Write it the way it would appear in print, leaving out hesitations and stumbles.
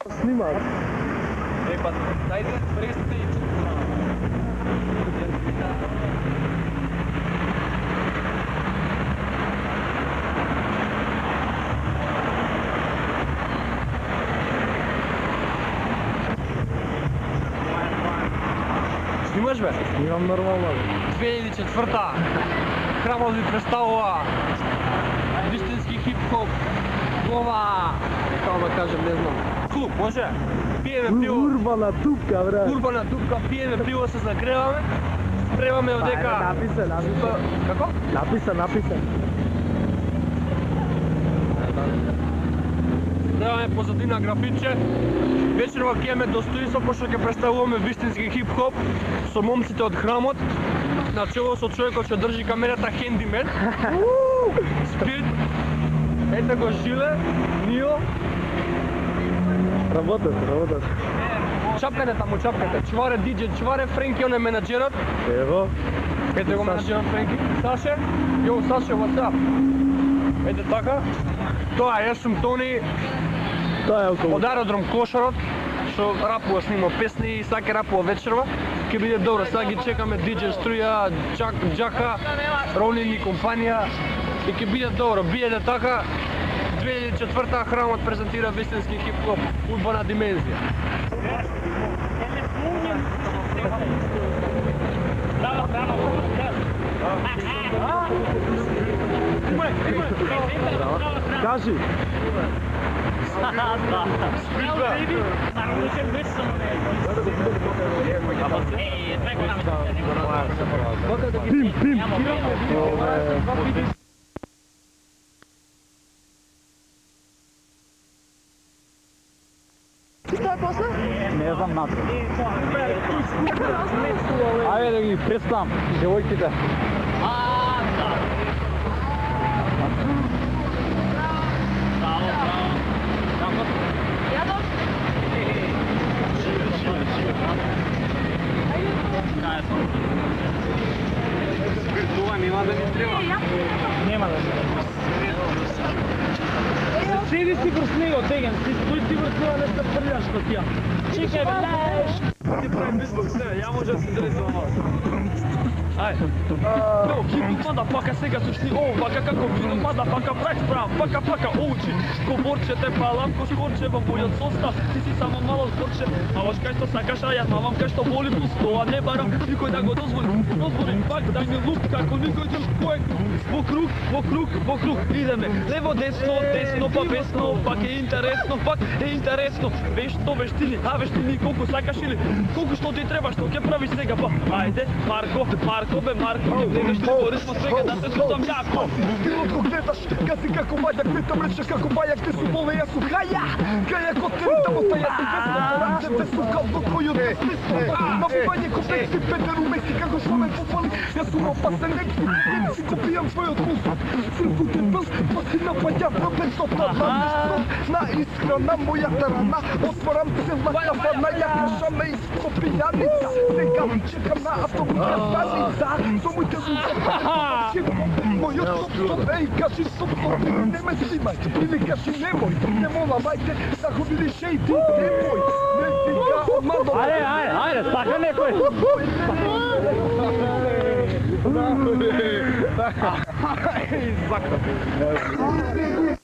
Снимам. Па, дайте, престите и Снимаш, бе? Снимам нормално. 2004-та. Храмът ви представува вистински хип-хоп. Глава! Какво да кажем, не знам. Клуб, може? Пиеме пиво. Урбана дупка, брат. Урбана дупка, пиеме пиво, се нагреваме. Спремаме одека. Написан. Како? Написан. Даваме позадина графитче. Вечерва ќе имаме достоинство, пошто ќе представуваме вистински хип-хоп со момците од храмот, на чело со човекот што држи камерата хендимен. Спид. Ете го Жиле, Нио. Работат. Чапкате таму, чапкате. Чваре диџе, чваре Френки, он е менаџерот. Ево. Ете го менаџерот Френки. Саше. Йо, Саше, what's up? Ете така. Тоа, јас сум Тони. Тоа е околу. Од аеродром Кошарот, што рапува, снима песни и саке рапува вечерва. Ке биде добро, сега ги чекаме DJ Струја, Джака, Ронин и компанија. И ке биде добро, биде така. 2004-та храмот презентира вистински хип-хоп, урбана димензија. Кажи. Пим. Што е после? Не знам напред. Ајде да ги представам, девојките. Нема да седи си врз него, Деген, стои си врз него, не се прљаш ко тија. Чекај, бе, ти правим бизнес, ја може да се зарезувам вас. Ајде. Хип мада сега сушни, вака како вино мада прак справ, пака оучи. Скоборче те палам, ко скорче во бојот соста, ти си само мало скорче. Маваш кај што сакаш, а јас мавам кај што воли плюс тоа, не барам никој да го дозволи. Дозволи пак да ми луп, како никој друг кој. Во круг, идеме. Лево, десно, па бесно, пак е интересно. Вештини, вештини, колку сакаш или колку што ти треба, што ќе правиш сега, па ајде, Марко, ќе гледаш ли во ритмот сега да се чувствам јако. Стилот го гледаш, гази како мајак, петам рече како бајак, те су воле, јас су кајак од теритам остајат весно, поранце, весно, кално твојот весно. Набивање комплекси, петер у Меси, како шомен футболи, јас сум опасен лекси, си копијам твојот музик. Српутен пълз, па си напаѓа врбецот на исхрана мојата рана, отворам цела кафана, ја кажаме иско пијаница, сега чекам на автобуска станица, со моите луѓе, мојот стоп, кажи стоп, не ме снимај, или кажи немој, не молавајте, да го видиш и ти, немој, не сега одмадо. Ајде, стака некој. Закон.